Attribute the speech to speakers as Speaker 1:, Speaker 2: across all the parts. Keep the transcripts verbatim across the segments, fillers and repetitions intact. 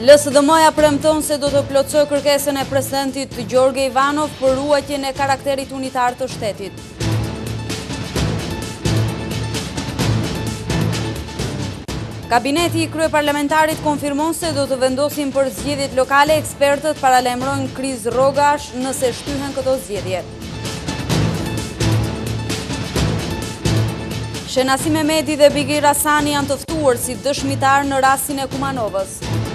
Speaker 1: L S D M-ja premton se do të plotësoj kërkesën e presidentit Gjorge Ivanov për ruajtjen e karakterit unitar të shtetit. Kabineti i kryeparlamentarit konfirmon se do të vendosin për zgjedhjet lokale, ekspertët paralajmërojnë krizë rrogash nëse shtyhen këto zgjedhje. Shenasi Mehmeti dhe Bigir Hasani janë të ftuar si dëshmitar në rastin e Kumanovës.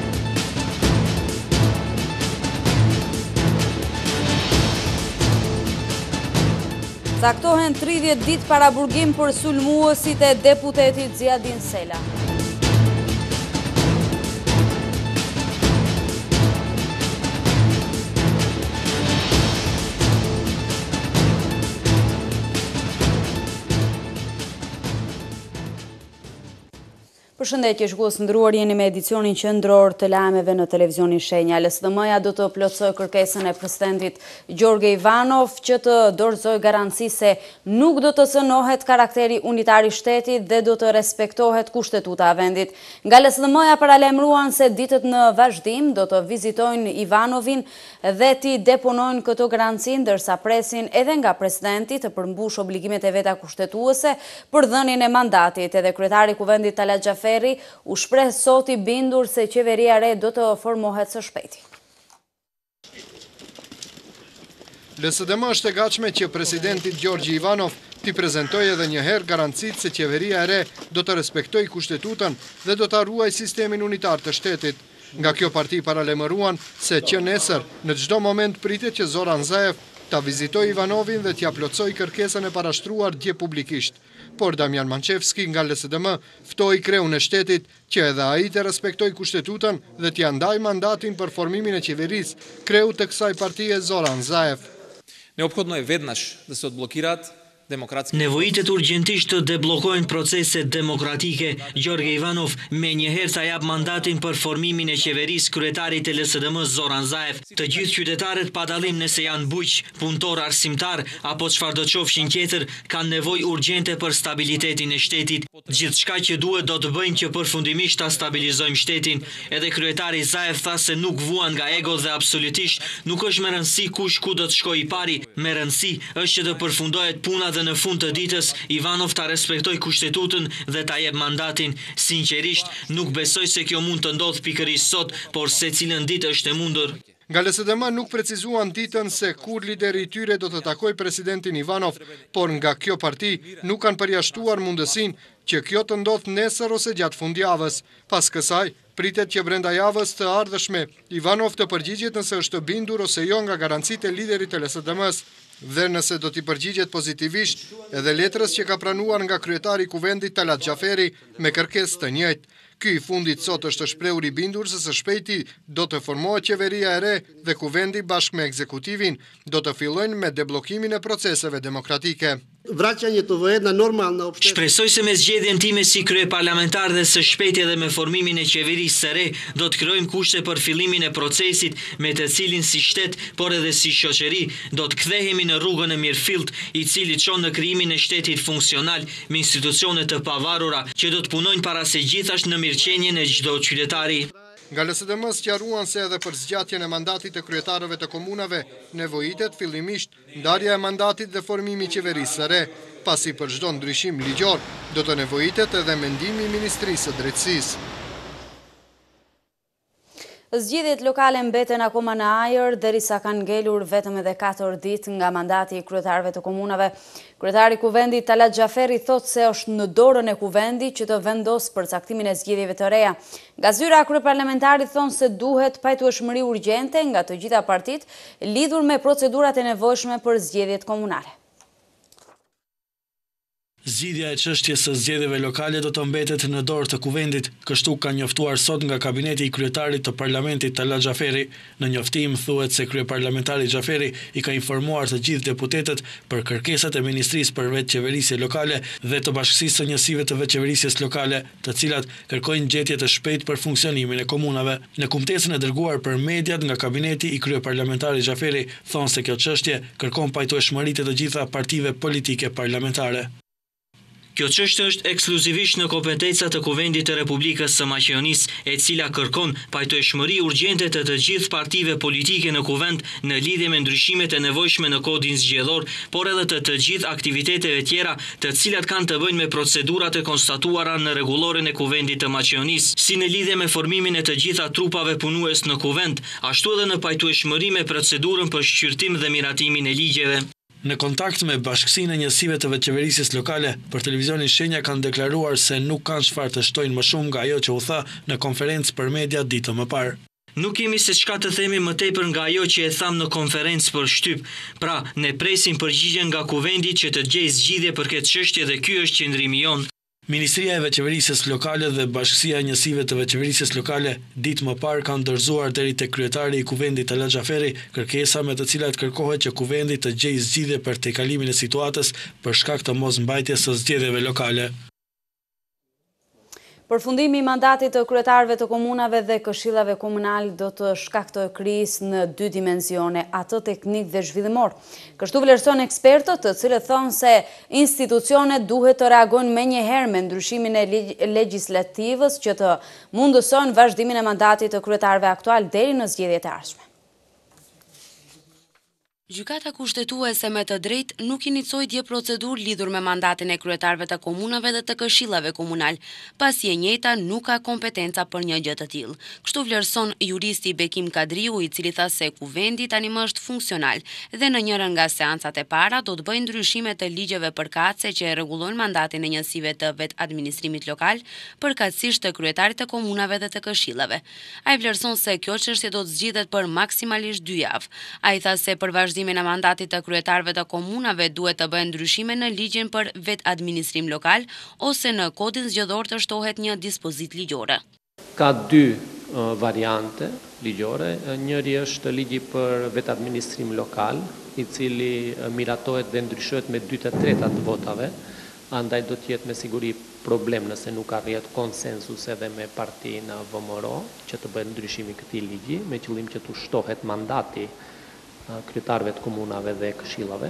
Speaker 1: Caktohen tridhjetë ditë para burgim për sulmuesit e deputetit Ziadin Sela. Përshëndetje, shikues nderuar, jeni me edicionin qendror të lajmeve në televizionin Shenja. L S D M-ja do të plotësoj kërkesën e presidentit Gjorge Ivanov që të dorëzoj garanci se nuk do të cënohet karakteri unitar i shtetit dhe do të respektohet kushtetuta e vendit. Nga L S D M-ja paralajmëruan se ditët në vazhdim do të vizitojnë Ivanovin dhe t'i deponojnë këto garanci, ndërsa presin edhe nga presidenti të përmbush obligimet e veta kushtetuese për dhënien e mandatit. Edhe kryetari i kuvendit Talat Xhaferi u shpreh sot i bindur se qeveria re do të formohet së shpejti.
Speaker 2: L S D M është e gatshme që presidentit Gjorgji Ivanov t'i prezentoj edhe një herë garancit se qeveria e re do të respektoj kushtetutën dhe do të ruaj sistemin unitar të shtetit. Nga kjo parti paralajmëruan se që nesër në çdo moment pritet që Zoran Zaev ta vizitoj Ivanovin dhe t'ja plotësoj kërkesën e parashtruar dje publikisht. Por Damian Mançevski nga L S D M ftoi kreun e shtetit që edhe ai të respektoj kushtetutan dhe t'ia ndaj mandatin për formimin e qeverisë kreut të kësaj partie Zoran Zaev.
Speaker 3: Neophodno je vednash da se odblokirat demokratski.
Speaker 4: Nevojitet urgjentisht të deblokojnë proceset demokratike. Gjorge Ivanov me njëherë ta jap mandatin për formimin e qeverisë kryetarit të L S D M Zoran Zaev. Të gjithë qytetarët pa dallim nëse janë bujq, punëtor, arsimtar apo çfarëdo qofshin tjetër kanë nevojë urgjente për stabilitetin e shtetit. Gjithçka që duhet do të bëjmë që përfundimisht ta stabilizojmë shtetin. Edhe kryetari Zaev tha se nuk vuan nga ego dhe absolutisht nuk është me rëndësi kush ku do të shkojë i pari. Me rëndësi është që të përfundohet puna dhe në fund të ditës Ivanov ta respektoj kushtetutin dhe ta jep mandatin. Sinqerisht, nuk besoj se kjo mund të ndodhë pikërisht sot, por se cilën ditë është e mundur.
Speaker 2: Nga L S D M nuk precizuan ditën se kur lideri i tyre do të takoj presidentin Ivanov, por nga kjo parti nuk kanë përjashtuar mundësinë që kjo të ndodhë nesër ose gjatë fundjavës. Pas kësaj, pritet që brenda javës të ardhshme Ivanov të përgjigjet nëse është bindur ose jo nga garancitë e liderit të L S D M-s. Dhe nëse do t'i përgjigjet pozitivisht edhe letrës që ka pranuar nga kryetari i kuvendit Talat Xhaferi me kërkesë të njëjtë. Ky i fundit sot është shprehur i bindur se së shpejti do të formohet qeveria e re dhe kuvendi bashkë me ekzekutivin do të fillojnë me debllokimin e proceseve demokratike.
Speaker 4: Shpresoj se me zgjedhjen time si kryeparlamentar dhe së shpejti edhe me formimin e qeverisë së re do të krijojmë kushte për fillimin e procesit me të cilin si shtet, por edhe si shoqëri do të kthehemi në rrugën e mirëfillt, i cili çon në krijimin e shtetit funksional me institucione të pavarura që do të punojnë para së gjithash në mirëqenien e çdo qytetari.
Speaker 2: Nga L S D M sqaruan se edhe për zgjatjen e mandatit të kryetarëve të komunave nevojitet fillimisht ndarja e mandatit dhe formimi i qeverisë së re, pasi për çdo ndryshim ligjor do të nevojitet edhe mendimi i Ministrisë së Drejtësisë.
Speaker 1: Zgjedhjet lokale mbeten akoma në ajër derisa kanë ngelur vetëm edhe katër ditë nga mandati i kryetarëve të komunave. Kryetari i kuvendit Talat Xhaferi thotë se është në dorën e kuvendit që të vendosë përcaktimin e zgjedhjeve të reja. Nga zyra e kryeparlamentarit thonë se duhet pajtueshmëri urgjente nga të gjitha partitë lidhur me procedurat e nevojshme për zgjedhjet komunale.
Speaker 4: Zgjidhja e çështjes së zgjedhjeve lokale do të mbetet në dorë të kuvendit, kështu ka njoftuar sot nga kabineti i kryetarit të parlamentit Talat Xhaferi. Në njoftim thuhet se kryeparlamentari Xhaferi i ka informuar të gjithë deputetët për kërkesat e Ministrisë për Vetëqeverisje Lokale dhe të Bashkësisë së Njësive të Vetëqeverisjes Lokale, të cilat kërkojnë gjetje të shpejtë për funksionimin e komunave. Në kumtesën e dërguar për mediat nga kabineti i kryeparlamentarit Xhaferi thonë se kjo çështje kërkon pajtueshmëritë të gjitha partive politike parlamentare. Kjo çështje është ekskluzivisht në kompetencat të Kuvendit të Republikës së Maqedonisë, e cila kërkon pajtueshmëri urgjente të të gjithë partive politike në kuvend në lidhje me ndryshimet e nevojshme në kodin zgjedhor, por edhe të të gjithë aktiviteteve tjera të cilat kanë të bëjnë me procedurat e konstatuara në rregulloren e Kuvendit të Maqedonisë, si në lidhje me formimin e të gjitha trupave punues në kuvend, ashtu edhe në pajtueshmëri me procedurën për shqyrtim dhe miratimin e ligjeve.
Speaker 5: Në kontakt me Bashkësinë e Njësive të Veçeverisjes Lokale, për televizionin Shenja kanë deklaruar se nuk kanë çfarë të shtojnë më shumë nga ajo që u tha në konferencë për media ditën më parë.
Speaker 4: Nuk kemi se çka të themi më tepër nga ajo që e tham në konferencë për shtyp. Pra, ne presim përgjigjen nga kuvendi që të gjejë zgjidhje për këtë çështje dhe ky është qëndrimi jonë.
Speaker 5: Ministria e Veçeverisjes Lokale dhe Bashkësia e Njësive të Veçeverisjes Lokale ditë më parë kanë dorëzuar deri tek kryetari i kuvendit Ala Xhaferi kërkesa me të cilat kërkohet që kuvendi të gjejë zgjidhje për tejkalimin e situatës për shkak të mosmbajtjes së zgjedhjeve lokale.
Speaker 1: Përfundimi i mandatit të kryetarëve të komunave dhe këshillave komunal do të shkaktojë krizë në dy dimensione, atë teknik dhe zhvillimor. Kështu vlerëson ekspertët, të cilët thonë se institucionet duhet të reagojnë menjëherë me ndryshimin e legjislativës që të mundësojnë vazhdimin e mandatit të kryetarëve aktual deri në zgjedhjet e ardhshme.
Speaker 6: Gjykata kushtetuese me të drejtë nuk inicoi dje procedurë lidhur me mandatin e kryetarëve të komunave dhe të këshillave komunal, pasi e njëjta nuk ka kompetenca për një gjë të tillë. Kështu vlerëson juristi Bekim Kadriu, i cili tha se kuvendi tani më është funksional dhe në njërin nga seancat e para do të bëjë ndryshime të ligjeve përkatëse që e rregullojnë mandatin e njësive të vet administrimit lokal, përkatësisht të kryetarit të komunave dhe të këshillave. Ai vlerëson se kjo çështje do të zgjidhet për maksimalisht dy javë. Ai tha se për vazhdimin e mandatit të kryetarëve të komunave duhet të bëhen ndryshime në ligjin për vet administrim lokal ose në kodin zgjedhor të shtohet një dispozit ligjore.
Speaker 7: Ka dy uh, variante ligjore. Njëri është ligji për vet administrim lokal, i cili uh, miratohet dhe ndryshohet me dy të treta të votave, andaj do të jetë me siguri problem nëse nuk arrihet konsensus edhe me partinë V M R O që të bëhet ndryshimi këtij ligji me qëllim që të shtohet mandati kryetarëve të komunave dhe këshillave,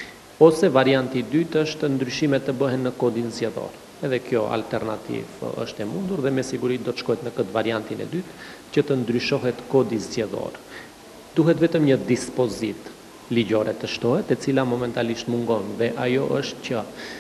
Speaker 7: ose varianti i dytë është ndryshimet të bëhen në kodin zgjedhor. Edhe kjo alternativë është e mundur dhe me siguri do të shkohet në këtë variantin e dytë që të ndryshohet kodi zgjedhor. Duhet vetëm një dispozit ligjore të shtohet, e cila momentalisht mungon, dhe ajo është që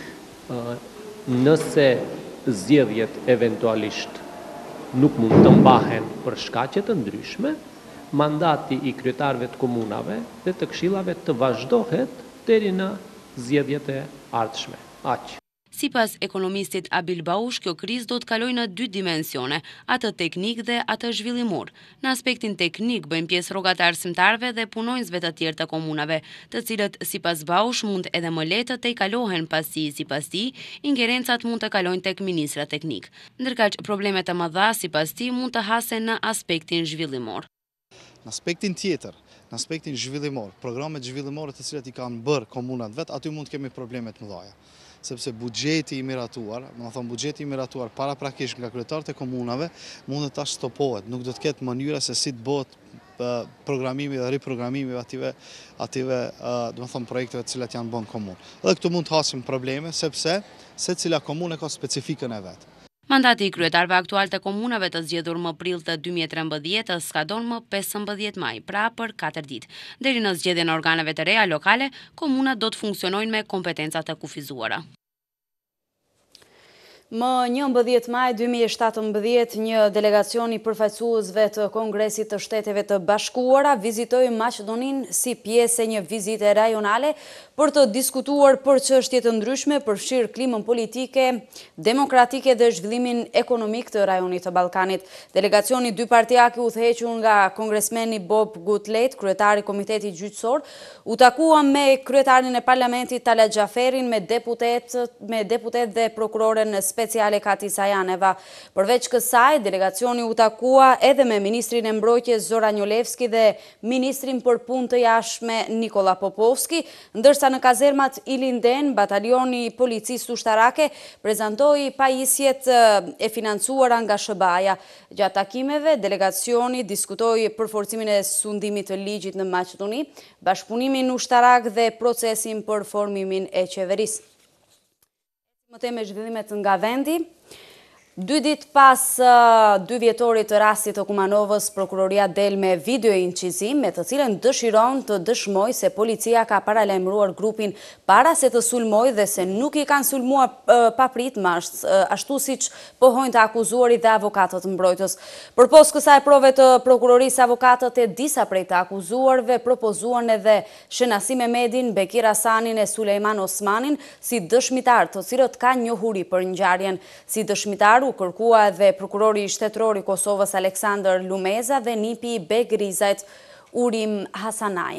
Speaker 7: uh, nëse zgjedhjet eventualisht nuk mund të mbahen për shkaqe të ndryshme, mandati i kryetarëve të komunave dhe të këshillave të vazhdohet deri në zgjedhjet e ardhshme. Aq.
Speaker 6: Sipas ekonomistit Abil Baush, kjo krizë do të kalojë në dy dimensione, atë teknik dhe atë zhvillimor. Në aspektin teknik bëjnë pjesë rrogat e arsimtarëve dhe punonjësve të tjerë të komunave, të cilët sipas Baush mund edhe më lehtë të kalohen pasi sipas tij ingerencat mund të kalojnë tek ministra teknik. Ndërkaq problemet e mëdha sipas tij mund të hasen në aspektin zhvillimor.
Speaker 8: Në aspektin tjetër, në aspektin zhvillimor, programet zhvillimore të cilat i kanë bërë komunat vet, aty mund të kemi problemet më dhaja. Sepse buxheti i miratuar, do të thonë buxheti i miratuar paraprakisht nga kryetarët e komunave, mund të ta stopohet, nuk do të ketë mënyra se si të bëhet programimi dhe riprogramimi ative ative, do të thonë projekteve të cilat janë bën komunë. Dhe këtu mund të hasim probleme sepse secila komunë ka specifikën e vet.
Speaker 6: Mandati i kryetarëve aktual të komunave të zgjedhur më prill të dy mijë e trembëdhjetë skadon më pesëmbëdhjetë maj, pra për katër ditë. Deri në zgjedhjen e organeve të reja lokale, komunat do të funksionojnë me kompetenca të kufizuara.
Speaker 1: Më njëmbëdhjetë maj dy mijë e shtatëmbëdhjetë, një delegacion i përfaqësuesve të Kongresit të Shteteve të Bashkuara vizitoi Maqedoninë si pjesë e një vizite rajonale për të diskutuar për çështje të ndryshme, përfshirë klimën politike, demokratike dhe zhvillimin ekonomik të rajonit të Ballkanit. Delegacioni dypartijak i udhëhequr nga kongresmeni Bob Gutlet, kryetari i Komitetit Gjyqësor, u takua me kryetarin e Parlamentit Ala Xhaferin, me deputet, me deputet dhe prokuroren speciale Kati Sajaneva. Përveç kësaj, delegacioni u takua edhe me ministrin e mbrojtjes Zoran Njolevski dhe ministrin për punë të jashtme Nikola Popovski, ndërsa në kazermat Ilinden, batalioni i policisë ushtarake prezantoi pajisjet e financuara nga S B A-ja. Gjatë takimeve, delegacioni diskutoi përforcimin e sundimit të ligjit në Maqedoni, bashkëpunimin ushtarak dhe procesin për formimin e qeverisë. Më teme zhvillimet nga vendi. Dy ditë pas dy vjetorit të rastit të Kumanovës, prokuroria del me video incizim me të cilën dëshiron të dëshmoj se policia ka paralajmëruar grupin para se të sulmoj dhe se nuk i kanë sulmuar papritmasht, ashtu siç pohojnë të akuzuarit dhe avokatët mbrojtës. Përpos kësaj prove të prokurorisë, avokatët e disa prej të akuzuarve propozuan edhe Shenasi Mehmedin, Bekir Hasanin e Sulejman Osmanin si dëshmitar, të cilët kanë njohuri për ngjarjen. Si dëshmitar u kërkua edhe prokurori shtetëror i Kosovës Aleksandër Lumeza dhe nipi i Begrizajt Urim Hasanaj.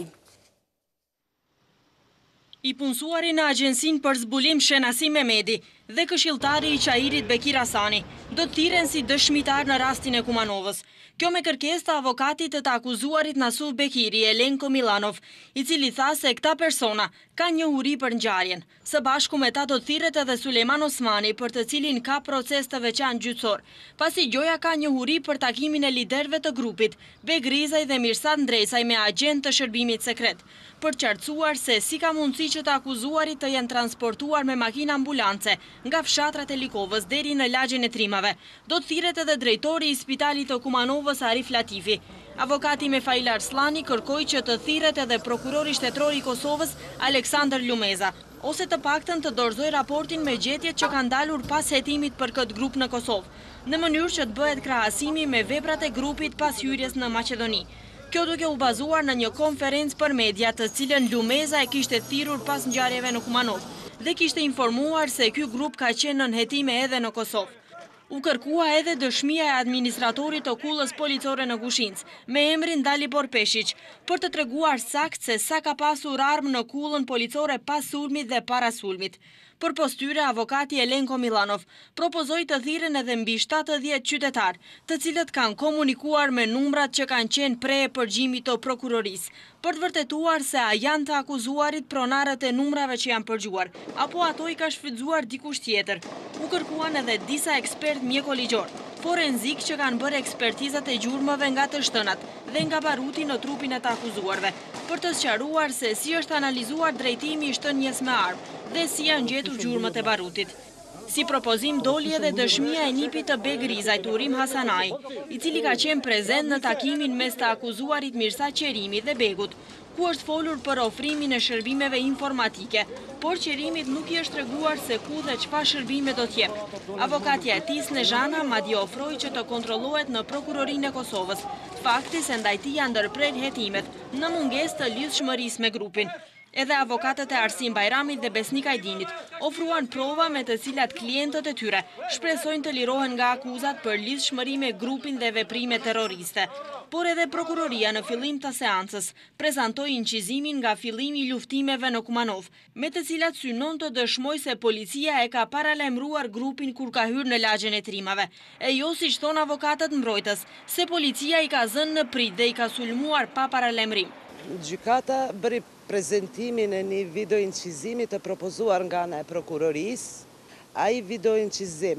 Speaker 9: I punësuari në agjensin për zbulim Shenasi Mehmedi dhe këshilltari i Qairit Bekir Hasani do të thiren si dëshmitar në rastin e Kumanovës. Kjo me kërkesë të avokatit të të akuzuarit Nasuf Bekiri, Elenko Milanov, i cili tha se këta persona ka njohuri për ngjarjen. Së bashku me ta do të thiret edhe Sulejman Osmani, për të cilin ka proces të veçantë gjyqësor, pasi gjoja ka njohuri për takimin e liderëve të grupit, Begrizaj dhe Mirsad Ndresaj me agent të shërbimit sekret, për qartësuar se si ka mundësi që të akuzuarit të jenë transportuar me makina ambulance nga fshatrat e Likovës deri në lagjen e Trimave. Do të thiret edhe drejtori i spitalit të Kumanovës Arif Latifi. Avokati Mefail Arslani kërkoi që të thiret edhe prokurori shtetëror i Kosovës Aleksandër Lumeza, ose të paktën të dorëzoj raportin me gjetjet që kanë dalur pas hetimit për këtë grup në Kosovë, në mënyrë që të bëhet krahasimi me veprat e grupit pas hyrjes në Maqedoni. Kjo duke u bazuar në një konferencë për media të cilën Lumeza e kishte thirrur pas ngjarjeve në Kumanov dhe kishte informuar se ky grup ka qenë në hetime edhe në Kosovë. U kërkua edhe dëshmia e administratorit të kullës policore në Kushinc, me emrin Dalibor Peshiq, për të treguar sakt se sa ka pasur armë në kullën policore pas sulmit dhe para sulmit. Për postyre, avokati Elenko Milanov propozoi të thiren edhe mbi shtatëdhjetë qytetar, të cilët kanë komunikuar me numrat që kanë qenë pre e përgjimit të prokurorisë, për të vërtetuar se a janë të akuzuarit pronarët e numrave që janë përgjuar, apo ato i ka shfrytzuar dikush tjetër. U kërkuan edhe disa ekspert mjekoligjor, forenzik që kanë bërë ekspertizat e gjurmëve nga të shtënat dhe nga baruti në trupin e të akuzuarve, për të sqaruar se si është analizuar drejtimi i shtënjes me armë dhe si janë gjetur gjurmët e barutit. Si propozim doli edhe dëshmia e nipit të Begrizajt Urim Hasanaj, i cili ka qenë prezent në takimin mes të akuzuarit Mirsad Qerimi dhe Begut, ku është folur për ofrimin e shërbimeve informatike, por Qerimit nuk i është treguar se ku dhe çfarë shërbime do t'jep. Avokatja e tij Snezhana madje ofroi që të kontrollohet në prokurorinë e Kosovës, fakti se ndaj tij janë ndërprer hetimet në mungesë të lidhshmërisë me grupin. Edhe avokatët e Arsim Bajramit dhe Besnik Ajdinit ofruan prova me të cilat klientët e tyre shpresojnë të lirohen nga akuzat për lidhshmëri me grupin dhe veprime terroriste. Por edhe prokuroria në fillim të seancës prezantoi incizimin nga fillimi i luftimeve në Kumanov, me të cilat synon të dëshmoj se policia e ka paralajmëruar grupin kur ka hyrë në lagjen e Trimave, e jo siç thon avokatët mbrojtës, se policia i ka zënë në prit dhe i ka sulmuar pa paralajmërim.
Speaker 10: Gjykata bëri prezentimin e një video incizimi të propozuar nga ana e prokurorisë. Ai video incizim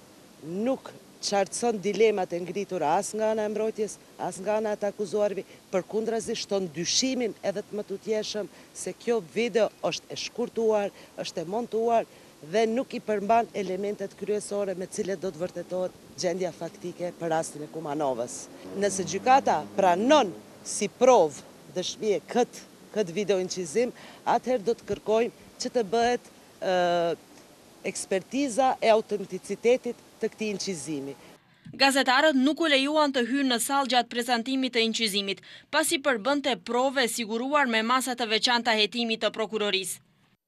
Speaker 10: nuk qartëson dilemat e ngritura as nga ana e mbrojtjes, as nga ana e të akuzuarve, përkundrazi shton dyshimin edhe të mëtutjeshëm se kjo video është e shkurtuar, është e montuar dhe nuk i përmban elementet kryesore me cilët do të vërtetohet gjendja faktike për rastin e Kumanovës. Nëse gjykata pranon si provë dëshmie këtë këtë video incizim, atëherë do të kërkojmë që të bëhet e, ekspertiza e autenticitetit të këtij incizimi.
Speaker 9: Gazetarët nuk u lejuan të hynë në sallë gjatë prezantimit të incizimit, pasi përbënte prove siguruar me masa të veçanta hetimit të prokurorisë.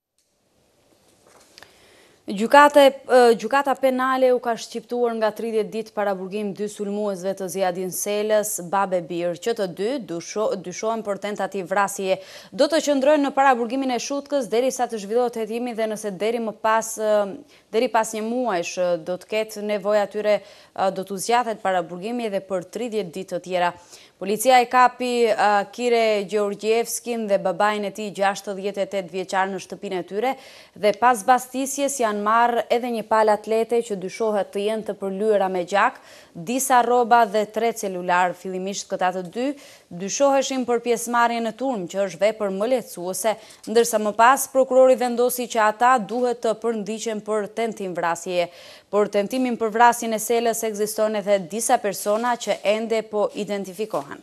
Speaker 1: Gjykata, gjykata penale u ka shqiptuar nga tridhjetë ditë paraburgim dy sulmuesve të Ziadin Selës, babe bir, që të dy dysho, dyshohen për tentativë vrasje. Do të qëndrojnë në paraburgimin e Shutkës derisa të zhvillohet hetimi dhe nëse deri më pas deri pas një muajsh do të ketë nevojë atyre do të zgjatet paraburgimi edhe për tridhjetë ditë të tjera. Policia e kapi uh, Kire Gjeorgjevskin dhe babajnë e tij gjashtëdhjetë e tetë vjeçar në shtëpinë e tyre dhe pas bastissjes janë marrë edhe një palë atlete që dyshohet të jenë të përlyera me gjak, disa rroba dhe tre celular. Fillimisht këta të dy dyshoheshin për pjesëmarrje në turm, që është vepër më lehtësuese, ndërsa më pas prokurori vendosi që ata duhet të përndiqen për tentim vrasjeje. Por tentimin për vrasjen e Selës ekziston edhe disa persona që ende po identifikohen.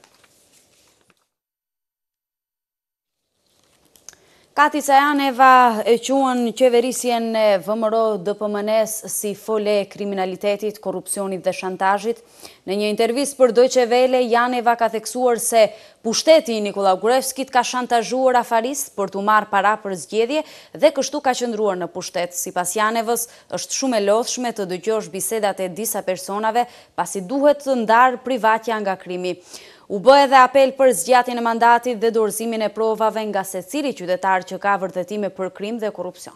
Speaker 1: Kati Cajaneva e quan qeverisjen e V M R O D P M N-s si fole kriminalitetit, korrupsionit dhe shantazhit. Në një intervistë për Deutsche Welle, Janeva ka theksuar se pushteti i Nikola Gruevskit ka shantazhuar afarist për t'u marrë para për zgjedhje dhe kështu ka qëndruar në pushtet. Sipas Janevës, është shumë e lodhshme të dëgjosh bisedat e disa personave pasi duhet të ndarë privatja nga krimi. U bë edhe apel për zgjatjen e mandatit dhe dorëzimin e provave nga secili qytetar që ka vërtetime për krim dhe korrupsion.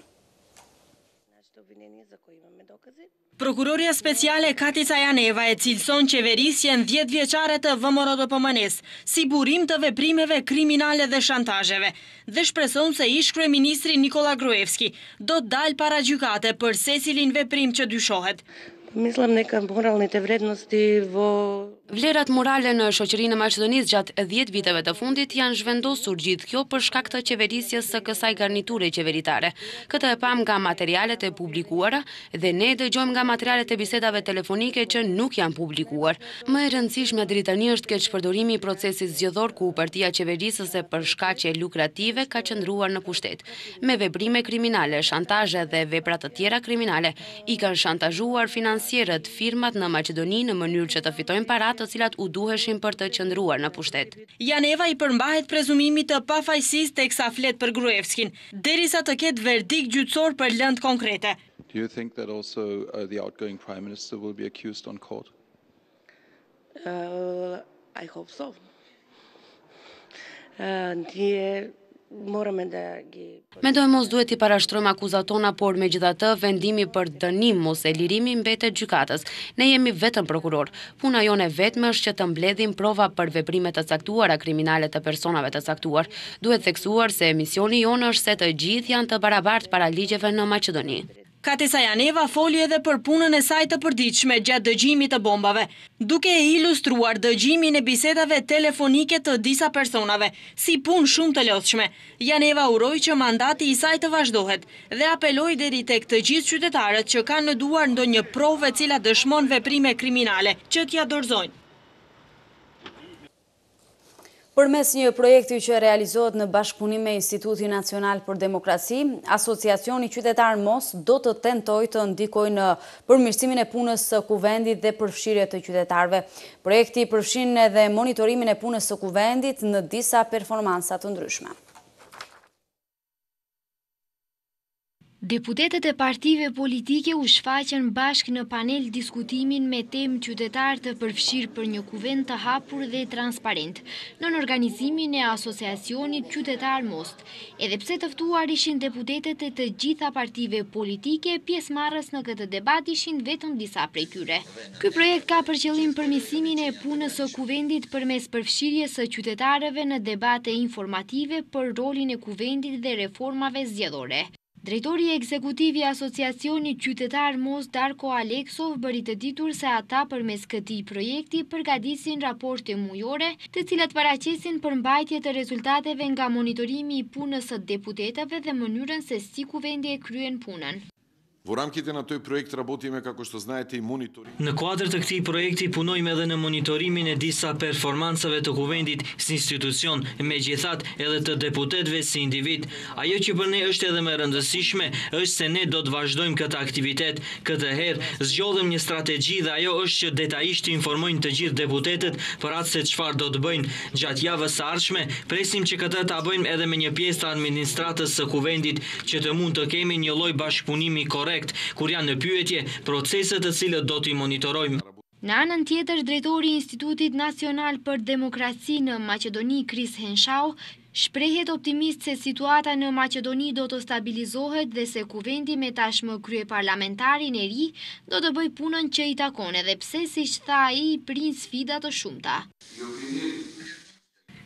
Speaker 9: Prokuroria speciale Kati Cajaneva e cilëson qeverisjen dhjetë vjeçare të V M R O D P M N-s si burim të veprimeve kriminale dhe shantazheve dhe shpreson se ish kryeministri Nikola Gruevski do të dalë para gjykate për secilin veprim që dyshohet.
Speaker 11: Mislim neka moralните vrednosti vo
Speaker 6: Vlerat morale në shoqërinë e Maqedonisë gjatë dhjetë viteve të fundit janë zhvendosur gjithë kjo për shkak të qeverisjes së kësaj garniture qeveritare. Këtë e pam nga materialet e publikuara dhe ne dëgjojmë nga materialet e bisedave telefonike që nuk janë publikuar. Më e rëndësishme deri tani është keqpërdorimi i procesit zgjedhor ku partia qeverisëse për shkaqe lukrative ka qëndruar në pushtet. Me veprime kriminale, shantazhe dhe vepra të tjera kriminale i kanë shantazhuar financierët firmat në Maqedoni në mënyrë që të fitojnë parat të cilat u duheshin për të qëndruar në pushtet.
Speaker 9: Janeva i përmbahet prezumimit të pafajësisë teksa flet për Gruevskin, derisa të ketë verdikt gjyqësor për lëndë konkrete.
Speaker 12: Do you think that also uh, the outgoing prime minister will be accused on court?
Speaker 11: Uh, I hope so. Uh, ndje morëm edhe
Speaker 6: Mendoj mos duhet i parashtrojmë akuzatona, por megjithatë vendimi për dënim mos e lirimi mbetet gjykatës. Ne jemi vetëm prokuror. Puna jone vetme është që të mbledhim prova për veprime të caktuara kriminale të personave të caktuar. Duhet theksuar se misioni jonë është se të gjithë janë të barabartë para ligjeve në Maqedoni.
Speaker 9: Kati Cajaneva foli edhe për punën e saj të përditshme gjatë dëgjimit të bombave, duke e ilustruar dëgjimin e bisedave telefonike të disa personave, si punë shumë të lodhshme. Janeva uroi që mandati i saj të vazhdohet dhe apeloi deri tek të gjithë qytetarët që kanë në duar ndonjë provë e cila dëshmon veprime kriminale që t'ja dorëzojnë.
Speaker 1: Përmes një projekti që realizohet në bashkëpunim me Instituti Nacional për Demokraci, Asociacioni Qytetar Mos do të tentojë të ndikojë në përmirësimin e punës së kuvendit dhe përfshirje të qytetarëve. Projekti përfshin edhe monitorimin e punës së kuvendit në disa performansa të ndryshme.
Speaker 13: Deputetët e partive politike u shfaqën bashkë në panel diskutimin me temë qytetar të përfshirë për një kuvend të hapur dhe transparent në organizimin e Asociacionit Qytetar Most. Edhe pse të ftuar ishin deputetët e të gjitha partive politike, pjesëmarrës në këtë debat ishin vetëm disa prej tyre. Ky projekt ka për qëllim përmirësimin e punës së kuvendit përmes përfshirjes së qytetarëve në debate informative për rolin e kuvendit dhe reformave zgjedhore. Drejtori ekzekutiv i Asociacionit Qytetar Mos, Darko Aleksov, bëri të ditur se ata përmes këtij projekti përgatisin raporte mujore, të cilat paraqesin përmbajtje të rezultateve nga monitorimi i punës së deputetëve dhe mënyrën se si kuvendi e kryen punën.
Speaker 14: Во рамките на тој проект работиме, како што знаете, и мониторинг.
Speaker 4: Në kuadër të këtij projekti punojmë edhe në monitorimin e disa performancave të kuvendit si institucion, megjithatë edhe të deputetëve si individ. Ajo që për ne është edhe më e rëndësishme është se ne do të vazhdojmë këtë aktivitet. Këtë herë zgjodhëm një strategji dhe ajo është që detajisht të informojnë të gjithë deputetët për atë se çfarë do të bëjnë gjatë javës së ardhshme. Presim që këtë ta bëjmë edhe me një pjesë të administratës së kuvendit që të mund të kemi një lloj bashkëpunimi korrekt kur janë në pyetje proceset të cilët do t'i monitorojmë.
Speaker 13: Në anën tjetër, drejtori i Institutit Nacional për Demokraci në Maqedoni, Kris Henshau, shprehet optimist se situata në Maqedoni do të stabilizohet dhe se kuvendi me tashmë kryeparlamentarin e ri do të bëj punën që i takon, edhe pse siç tha ai, prin sfida të shumta.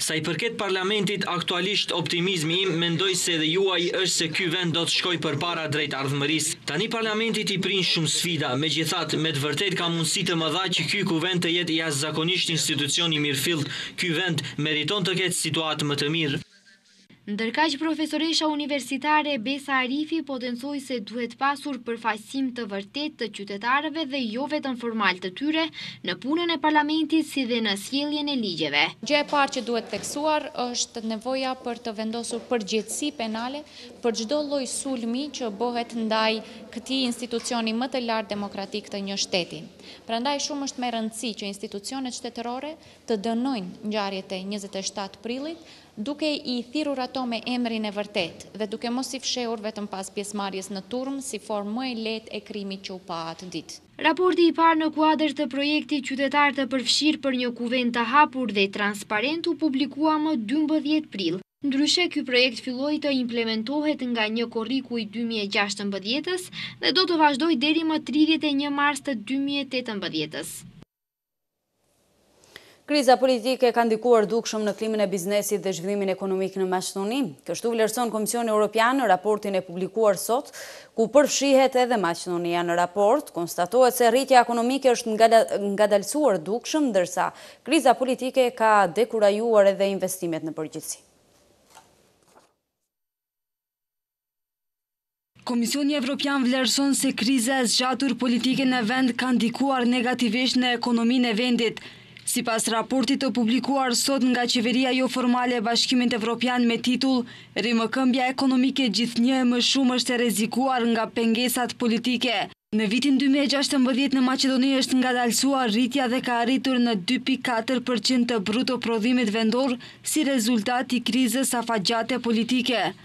Speaker 4: Sa i përket parlamentit, aktualisht optimizmi im mendoj se dhe juaj është se ky vend do të shkoj përpara drejt ardhmërisë. Tani parlamentit i prin shumë sfida, megjithatë me të vërtet ka mundësi të mëdha që ky kuvend të jetë jashtëzakonisht institucion i mirëfillt. Ky vend meriton të ketë situatë më të mirë.
Speaker 13: Ndërkaq profesoresha universitare Besa Arifi potencoi se duhet pasur përfaqësim të vërtet të qytetarëve dhe jo vetëm formal të tyre në punën e parlamentit si dhe në sjelljen e ligjeve.
Speaker 15: Gjë e parë që duhet theksuar është nevoja për të vendosur përgjegjësi penale për çdo lloj sulmi që bëhet ndaj këtij institucioni më të lartë demokratik të një shteti. Prandaj shumë është me rëndësi që institucionet shtetërore të dënojnë ngjarjet e njëzet e shtatë prillit, duke i thirrur ato me emrin e vërtet dhe duke mos i fshehur vetëm pas pjesëmarrjes në turm si formë më e lehtë e krimit që u pa atë ditë.
Speaker 13: Raporti i parë në kuadër të projektit qytetar të përfshirë për një kuvend të hapur dhe transparent u publikua më dymbëdhjetë prill. Ndryshe, ky projekt filloi të implementohet nga një korriku i dy mijë e gjashtëmbëdhjetës dhe do të vazhdojë deri më tridhjetë e një mars të dy mijë e tetëmbëdhjetës.
Speaker 1: Kriza politike ka ndikuar dukshëm në klimën e biznesit dhe zhvillimin ekonomik në Maqedoni. Kështu vlerëson Komisioni Evropian në raportin e publikuar sot, ku përfshihet edhe Maqedonia. Në raport konstatohet se rritja ekonomike është ngadalësuar dukshëm, ndërsa kriza politike ka dekurajuar edhe investimet në përgjithësi.
Speaker 16: Komisioni Evropian vlerëson se kriza e zgjatur politike në vend ka ndikuar negativisht në ekonominë e vendit. Si pas raportit të publikuar sot nga qeveria jo formale e Bashkimit Evropian me titull "Rimëkëmbja ekonomike gjithnjë e më shumë është e rrezikuar nga pengesat politike". Në vitin dy mijë e gjashtëmbëdhjetë në Maqedoni është ngadalësuar rritja dhe ka arritur në dy pikë katër përqind të bruto prodhimit vendor si rezultat i krizës afatgjate politike.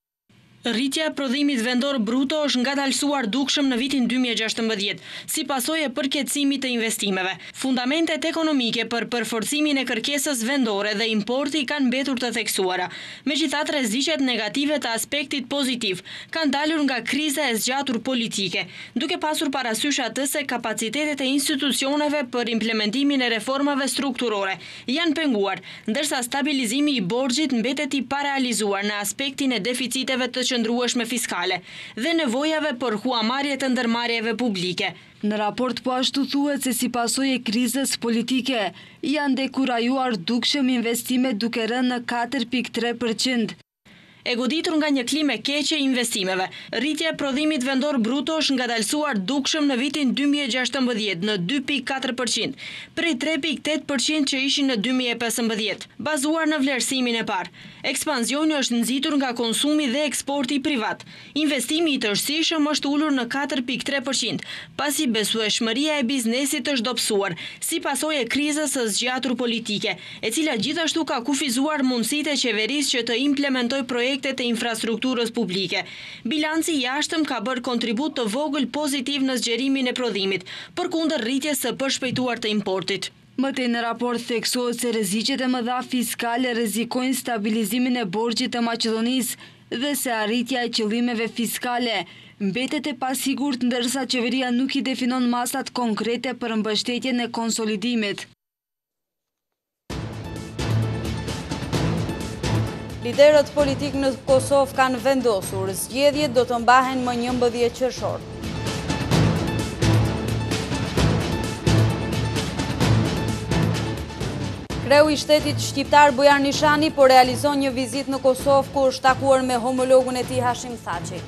Speaker 9: Rritja e prodhimit vendor bruto është ngadalësuar dukshëm në vitin dy mijë e gjashtëmbëdhjetë, si pasojë e përkeqësimit të investimeve. Fundamentet ekonomike për përforcimin e kërkesës vendore dhe importi kanë mbetur të theksuara. Megjithatë, rreziqet negative të aspektit pozitiv kanë dalur nga kriza e zgjatur politike, duke pasur parasysh atë se kapacitetet e institucioneve për implementimin e reformave strukturore janë penguar, ndërsa stabilizimi i borxhit mbetet i parealizuar në aspektin e deficiteve të qëndrueshme fiskale dhe nevojave për huamarrje të ndërmarrjeve publike.
Speaker 16: Në raport po ashtu thuhet se si pasojë e krizës politike janë dekurajuar dukshëm investimet duke rënë në katër pikë tre përqind.
Speaker 9: E goditur nga një klimë e keqe investimeve, rritja e prodhimit vendor bruto është ngadalësuar dukshëm në vitin dy mijë e gjashtëmbëdhjetë në dy pikë katër përqind, prej tre pikë tetë përqind që ishin në dy mijë e pesëmbëdhjetë, bazuar në vlerësimin e parë. Ekspansioni është nxitur nga konsumi dhe eksporti privat. Investimi i tërësishëm është ulur në katër pikë tre përqind, pasi besueshmëria e biznesit është dobësuar, si pasojë e krizës së zgjatur politike, e cila gjithashtu ka kufizuar mundësitë e qeverisë që të implementojë projekte të infrastrukturës publike. Bilanci i jashtëm ka bërë kontribut të vogël pozitiv në zgjerimin e prodhimit, përkundër rritjes së përshpejtuar të importit.
Speaker 16: Mëtej në raport theksohet se rreziqet e mëdha fiskale rrezikojnë stabilizimin e borxhit të Maqedonisë dhe se arritja e qëllimeve fiskale mbetet e pasigurt, ndërsa qeveria nuk i definon masat konkrete për mbështetjen e konsolidimit.
Speaker 1: Liderët politik në Kosovë kanë vendosur, zgjedhjet do të mbahen më njëmbëdhjetë qershor. Kreu i shtetit shqiptar Bujar Nishani po realizon një vizitë në Kosovë ku është takuar me homologun e tij Hashim Thaçi.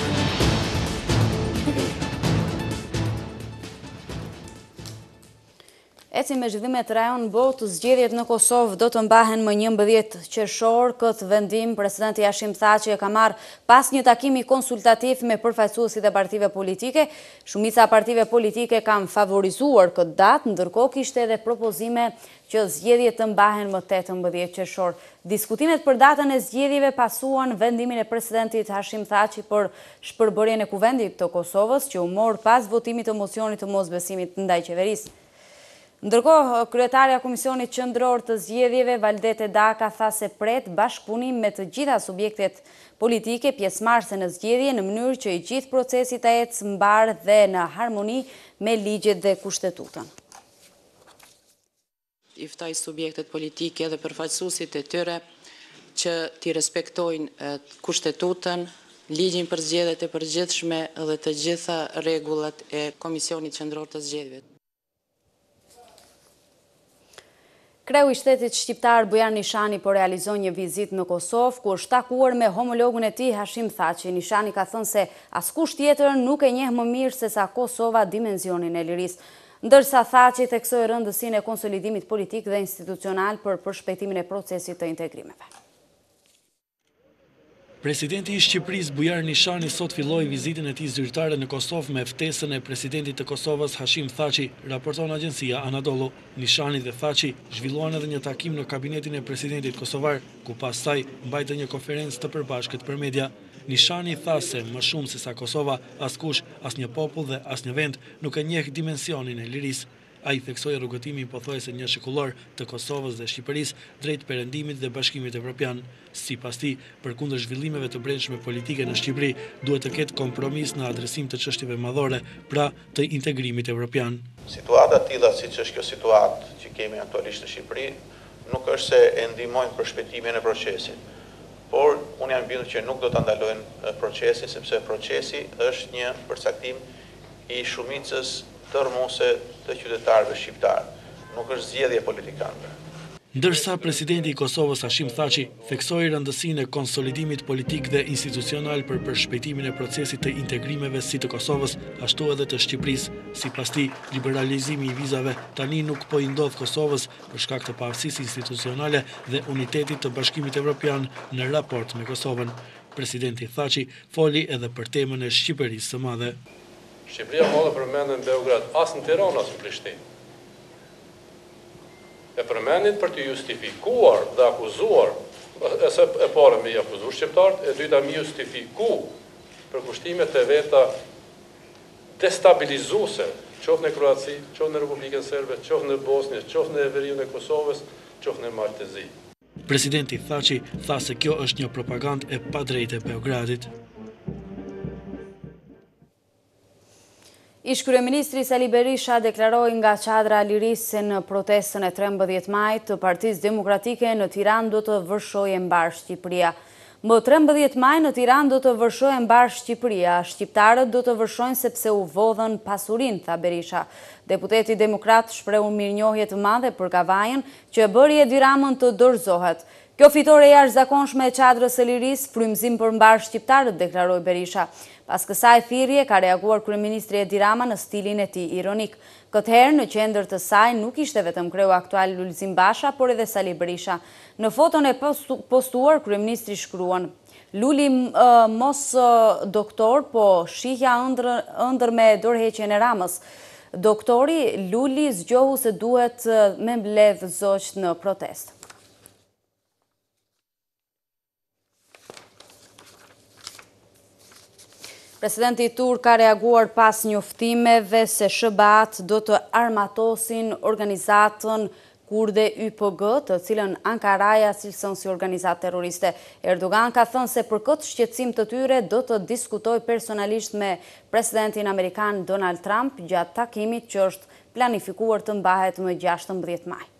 Speaker 1: Eci me zhvillimet rajon botë, zgjedhjet në Kosovë do të mbahen më njëmbëdhjetë qershor. Këtë vendim presidenti Hashim Thaçi e ka marrë pas një takimi konsultativ me përfaqësuesit e partive politike. Shumica e partive politike kanë favorizuar këtë datë, ndërkohë kishte edhe propozime që zgjedhjet të mbahen më tetëmbëdhjetë qershor. Diskutimet për datën e zgjedhjeve pasuan vendimin e presidentit Hashim Thaçi për shpërbërjen e kuvendit të Kosovës, që u mor pas votimit të mocionit të mosbesimit ndaj qeverisë. Ndërkohë, kryetarja e Komisionit Qendror të Zgjedhjeve, Valdete Daka, tha se pret bashkëpunim me të gjitha subjektet politike pjesëmarrëse në zgjedhje në mënyrë që i gjithë procesi të ecë mbar dhe në harmoni me ligjet dhe kushtetutën.
Speaker 17: i ftoj subjektet politike dhe përfaqësuesit e tyre që t'i respektojnë kushtetutën, ligjin për zgjedhjet e përgjithshme dhe të gjitha rregullat e Komisionit Qendror të Zgjedhjeve.
Speaker 1: Kreu i shtetit shqiptar Bujar Nishani po realizon një vizitë në Kosovë, ku është takuar me homologun e tij Hashim Thaçi. Nishani ka thënë se askush tjetër nuk e njeh më mirë se sa Kosova dimensionin e lirisë. Ndërsa Thaçi theksoi rëndësinë e konsolidimit politik dhe institucional për përshpejtimin e procesit të integrimeve.
Speaker 5: Presidenti i Shqipërisë Bujar Nishani sot filloi vizitën e tij zyrtare në Kosovë me ftesën e presidentit të Kosovës Hashim Thaçi, raporton agjencia Anadolu. Nishani dhe Thaçi zhvilluan edhe një takim në kabinetin e presidentit kosovar, ku pastaj mbajtën një konferencë të përbashkët për media. Nishani tha se më shumë se sa Kosova, askush, asnjë popull dhe asnjë vend nuk e njeh dimensionin e lirisë. Ai theksoi rrugëtimin pothuajse një shekullor të Kosovës dhe Shqipërisë drejt perëndimit dhe bashkimit evropian. Sipas tij, përkundër zhvillimeve të brendshme politike në Shqipëri, duhet të ketë kompromis në adresim të çështjeve madhore, pra të integrimit evropian.
Speaker 18: Situata të tilla siç është kjo situatë që kemi aktualisht në Shqipëri, nuk është se e ndihmojnë përshpejtimin e procesit, por unë jam bindur që nuk do ta ndalojnë procesin, sepse procesi është një përcaktim i shumicës tërmuese të qytetarëve shqiptar, nuk është zgjedhje politikanëve.
Speaker 5: Ndërsa presidenti i Kosovës Hashim Thaçi theksoi rëndësinë e konsolidimit politik dhe institucional për përshpejtimin e procesit të integrimeve si të Kosovës, ashtu edhe të Shqipërisë. Sipas tij, liberalizimi i vizave tani nuk po i ndodh Kosovës për shkak të pavësisë institucionale dhe unitetit të Bashkimit Evropian në raport me Kosovën. Presidenti Thaçi foli edhe për temën e Shqipërisë së Madhe.
Speaker 19: Shqipëria madhe përmendën në Beograd, as në Tiranë, as në Prishtinë. E përmendin për të justifikuar dhe akuzuar, ese e pare me i akuzuar shqiptarët, e dyta me justifiku për kushtimet e veta destabilizuese, qoftë në Kroaci, qoftë në Republikën Serbe, qoftë në Bosnjë, qoftë në veriun e Kosovës, qoftë në Maltezi.
Speaker 5: Presidenti Thaçi tha se kjo është një propagandë e padrejtë e Beogradit.
Speaker 1: Ish kryeministri Sali Berisha deklaroi nga çadra lirisë se në protestën e trembëdhjetë majit të Partisë Demokratike në Tiranë do të vërshojë mbar Shqipëria. Më trembëdhjetë maj në Tiranë do të vërshojë mbar Shqipëria. Shqiptarët do të vërshojnë sepse u vodhën pasurinë, tha Berisha. Deputeti demokrat shprehu mirënjohje të madhe për kavajën që e bëri Edi Ramën të dorëzohet. Kjo fitore e jashtëzakonshme e çadrës së lirisë, frymëzim për mbar shqiptarët, deklaroi Berisha. Pas kësaj thirrje ka reaguar kryeministri Edi Rama në stilin e tij ironik. Këtë herë në qendër të saj nuk ishte vetëm kreu aktual Lulzim Basha, por edhe Sali Berisha. Në foton e postuar, kryeministri shkruan: Luli uh, mos uh, doktor, po shihja ëndër, ëndër me dorëheqjen e Ramës. Doktori Luli zgjohu se duhet uh, me mbledh zogjt në protestë. Presidenti turk ka reaguar pas njoftimeve se S B A-t do të armatosin organizatën kurde Y P G, të cilën Ankaraja cilëson si organizatë terroriste. Erdogan ka thënë se për këtë shqetësim të tyre do të diskutoj personalisht me presidentin amerikan Donald Trump gjatë takimit që është planifikuar të mbahet më gjashtëmbëdhjetë maj.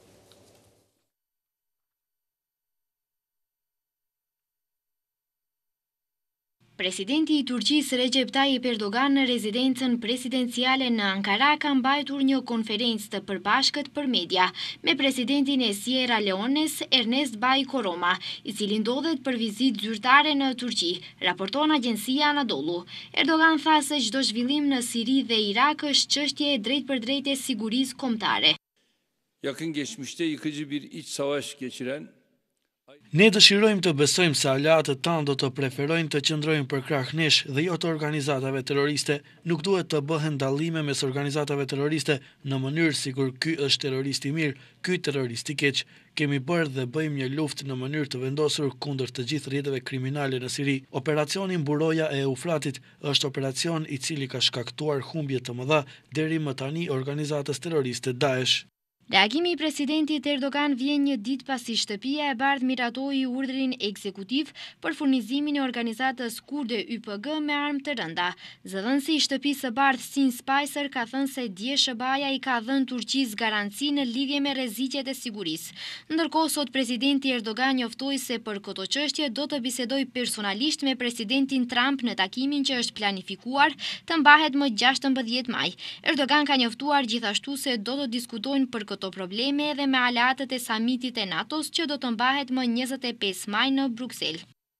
Speaker 13: Presidenti i Turqisë Recep Tayyip Erdogan në rezidencën presidenciale në Ankara ka mbajtur një konferencë të përbashkët për media me presidentin e Sierra Leones Ernest Bai Koroma, i cili ndodhet për vizitë zyrtare në Turqi, raporton agjencia Anadolu. Erdogan tha se çdo zhvillim në Siri dhe Irak është çështje e drejtpërdrejtë e sigurisë kombëtare.
Speaker 20: Yakın geçmişte yıkıcı bir iç savaş geçiren
Speaker 5: Ne dëshirojmë të besojmë se aleatët tanë do të preferojnë të qëndrojnë për krah nesh dhe jo të organizatave terroriste. Nuk duhet të bëhen dallime mes organizatave terroriste në mënyrë sikur ky është terrorist i mirë, ky terrorist i keq. Kemi bërë dhe bëjmë një luftë në mënyrë të vendosur kundër të gjithë rrjeteve kriminale në Siri. Operacioni Mburoja e Eufratit është operacion i cili ka shkaktuar humbje të mëdha deri më tani organizatës terroriste Daesh.
Speaker 13: Reagimi i presidentit Erdogan vjen një ditë pasi shtëpia e bardhë miratoi urdhrin ekzekutiv për furnizimin e organizatës kurde Y P G me armë të rënda. Zëdhënësi i shtëpisë së bardhë Sin Spicer ka thënë se dje S B A-ja i ka dhënë Turqisë garanci në lidhje me rrezikjet e sigurisë. Ndërkohë sot presidenti Erdogan njoftoi se për këto çështje do të bisedojë personalisht me presidentin Trump në takimin që është planifikuar të mbahet më gjashtëmbëdhjetë maj. Erdogan ka njoftuar gjithashtu se do të diskutojnë për këto probleme edhe me aleatët e samitit e NATO-s që do të mbahet më njëzet e pesë maj në Bruksel.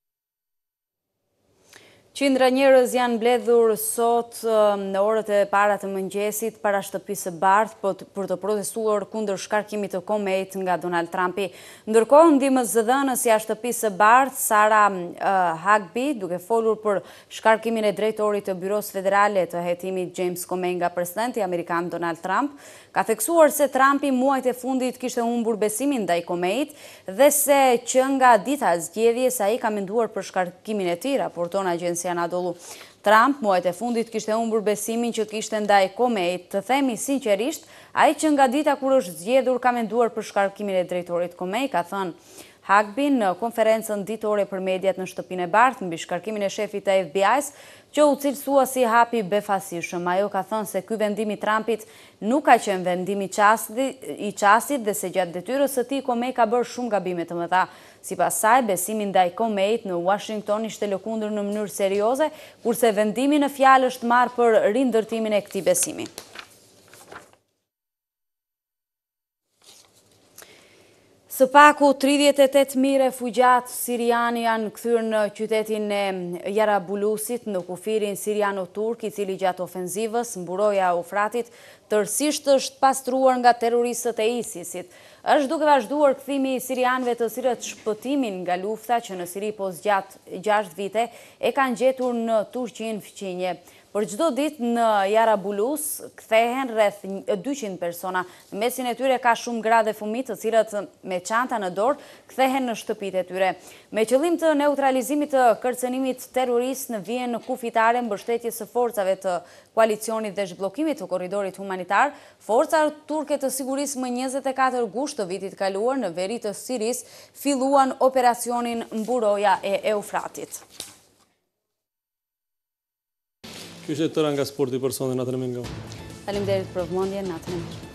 Speaker 1: Qindra njerëz janë mbledhur sot në orët e para të mëngjesit para shtëpisë së bardhë për të protestuar kundër shkarkimit të komejt nga Donald Trumpi. Ndërkohë, ndihmësdhënësja e shtëpisë së bardhë, Sara Hagby, duke folur për shkarkimin e drejtorit të Byros Federale të hetimit James Comey nga presidenti amerikan Donald Trump, ka theksuar se Trumpi muajt e fundit kishte humbur besimin ndaj Comeyt dhe se që nga dita e zgjedhjes ai ka menduar për shkarkimin e tij, raporton agjencia Anadolu. Trump muajt e fundit kishte humbur besimin që kishte ndaj Comeyt. Të themi sinqerisht, ai që nga dita kur është zgjedhur ka menduar për shkarkimin e drejtorit Comey, ka thënë Hagby në konferencën ditore për mediat në shtëpinë e bardhë mbi shkarkimin e shefit të F B I-s, që u cilësua si hapi befasishëm. Ajo ka thënë se ky vendim i Trumpit nuk ka qenë vendim i qastit dhe se gjatë detyrës së tij Comey ka bërë shumë gabime të mëdha. Sipas saj, besimi ndaj Comeyt në Washington ishte lëkundur në mënyrë serioze, kurse vendimi në fjalë është marrë për rindërtimin e këtij besimi. Së paku, tridhjetë e tetë mijë refugjat sirian janë kthyer në qytetin e Jarabulusit në kufirin siriano-turk, i cili gjatë ofenzivës mburoja e Eufratit tërësisht është pastruar nga terroristët e ISIS-it. Është duke vazhduar kthimi i sirianëve të cilët shpëtimin nga lufta që në Siri po zgjat gjashtë vite e kanë gjetur në Turqinë fqinje. Për çdo ditë në Jarabulus kthehen rreth dyqind persona. Në mesin e tyre ka shumë gra dhe fëmijë të cilët me çanta në dorë kthehen në shtëpitë e tyre. Me qëllim të neutralizimit të kërcënimit terrorist në vijën kufitare mbështetjes së forcave të koalicionit dhe zhbllokimit të korridorit humanitar, forcat turke të sigurisë më njëzet e katër gusht të vitit kaluar në veri të Sirisë filluan operacionin mburoja e Eufratit.
Speaker 21: Kjo ishte tëra nga sporti për sonde, natën e mirë.
Speaker 1: Faleminderit për vëmendjen, natën e mirë.